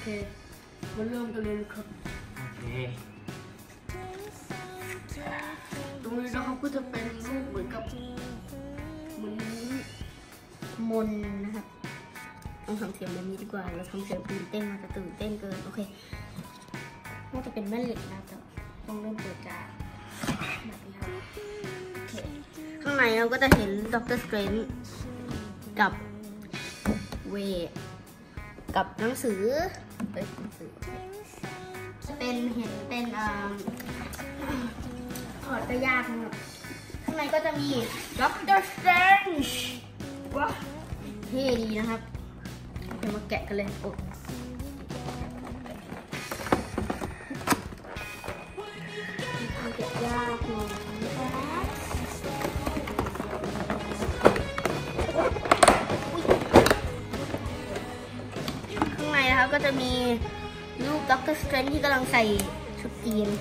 มาเริ่มกันเลยครับโอเคตรงนี้นะครับก็จะเป็นรูปเหมือนมนนะครับต้องทำเสียงแบบนี้ดีกว่าเราทำเสียงตื่นเต้นมาจะตื่นเต้นเกินโอเคน่าจะเป็นแม่เหล็กนะแต่ต้องเริ่มเปิดจากแบบนี้ครับโอเคข้างในเราก็จะเห็นด็อกเตอร์สเตรนจ์กับเวทกับหนังสือเป็นเห็นเป็นถอดก็ยากนะครับข้างในก็จะมีด็อกเตอร์สเตรนจ์ว้าเท่ดีนะครับเดี๋ยวมาแกะกันเลยโอ้แกะยากหน่อยข้างในนะครับก็จะมีรูปด็อกเตอร์สเตรนจ์ที่กำลังใส่ชุดจีน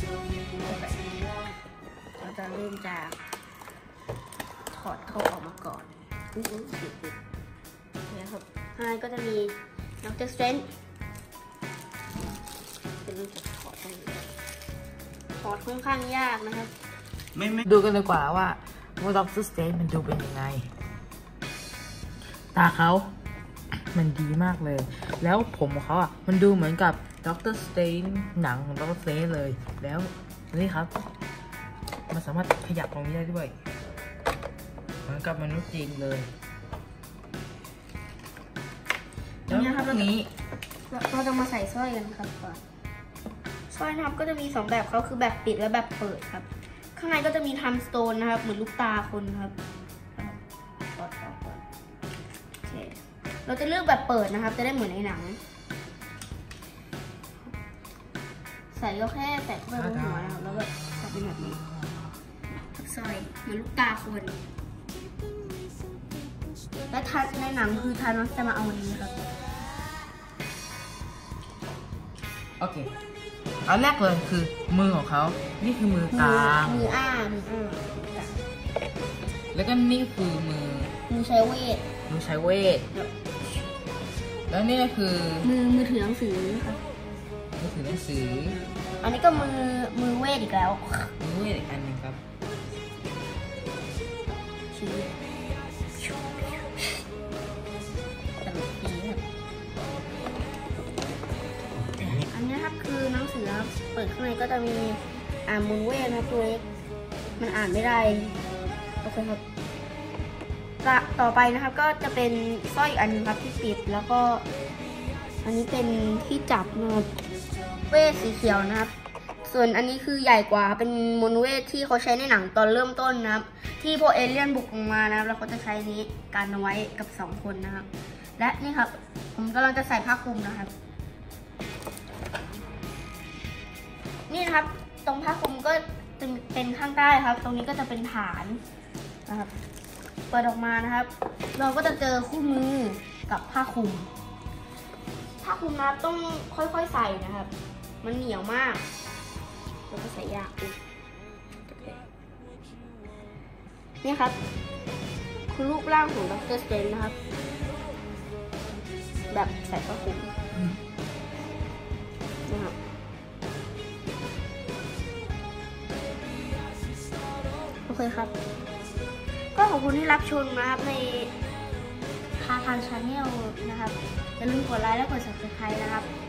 เราจะเริ่มจากถอดเขาออกมาก่อนติดนะครับข้างในก็จะมีด็อกเตอร์สเตรนจ์จะเริ่มจากถอดตรงนี้ถอดค่อนข้างยากนะครับไม่ดูกันดีกว่าว่าด็อกเตอร์สเตรนจ์มันดูเป็นยังไงตาเขามันดีมากเลยแล้วผมของเขาอ่ะมันดูเหมือนกับด็อกเตอร์สเตรนจ์หนังของด็อกเตอร์สเตรนจ์เลยแล้วนี่ครับมันสามารถขยับตรงนี้ได้ด้วยเหมือนกับมนุษย์จริงเลยแล้วนี้เราจะมาใส่สร้อยกันครับก่อนสร้อยนะครับก็จะมี2แบบเขาคือแบบปิดและแบบเปิดครับข้างในก็จะมีทัมสโตนนะครับเหมือนลูกตาคนครับโอเคเราจะเลือกแบบเปิดนะครับจะได้เหมือนในหนังใส่ก็แค่แตะเข้าไปบนหัวนะครับแล้วแบบใส่เป็นแบบนี้สร้อยเหมือนลูกตาคนและทัดในหนังคือทานอสจะมาเอาวันนี้ครับโอเคอันแรกเลยคือมือของเขานี่คือมือกลางมือแล้วก็นี่คือมือใช้เวทแล้วนี่ก็คือมือถือหนังสือครับมือถือหนังสืออันนี้ก็มือเวทอีกแล้วมือเวทอีกอันนึงครับชี้ตลกดีครับอันนี้ครับคือหนังสือครับเปิดข้างในก็จะมีมือเวทนะตัวเล็กมันอ่านไม่ได้โอเคครับต่อไปนะครับก็จะเป็นสร้อยอันนึงครับที่ปิดแล้วก็อันนี้เป็นที่จับนะครับเวทสีเขียวนะครับส่วนอันนี้คือใหญ่กว่าเป็นมนเวทที่เขาใช้ในหนังตอนเริ่มต้นนะครับที่พวกเอเลี่ยนบุกลงมานะครับแล้วเขาจะใช้นี้กันเอาไว้กับ2คนนะครับและนี่ครับผมกำลังจะใส่ผ้าคลุมนะครับนี่นะครับตรงผ้าคลุมก็เป็นข้างใต้ครับตรงนี้ก็จะเป็นฐานนะครับเปิดออกมานะครับเราก็จะเจอคู่มือกับผ้าคลุมนะครับต้องค่อยๆใส่นะครับมันเหนียวมากแล้วก็ใส่ยากนี่ครับคือรูปร่างของด็อกเตอร์สเตรนจ์นะครับแบบใส่ผ้าคลุมนะครับโอเคครับก็ขอบคุณที่รับชมนะครับในคาพันชาแนลนะครับอย่าลืมกดไลค์และกด Subscribe นะครับ